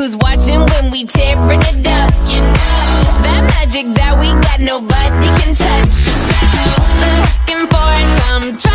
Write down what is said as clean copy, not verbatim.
who's watching when we tearing it up. You know that magic that we got, nobody can touch. So looking for some trouble.